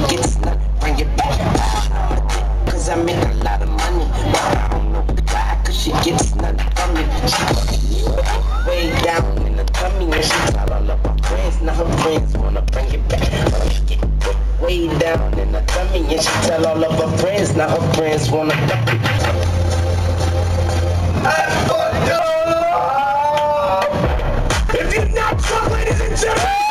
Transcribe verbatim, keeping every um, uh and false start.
gets none, bring it back. Cause I make a lot of money, but I don't know why, cause she gets none from me. She way down in the tummy, and she tell all of her friends, now her friends wanna bring it back. Way down in the tummy, and she tell all of her friends, now her friends wanna dump it. I fucked up! If you're not drunk, ladies and gentlemen!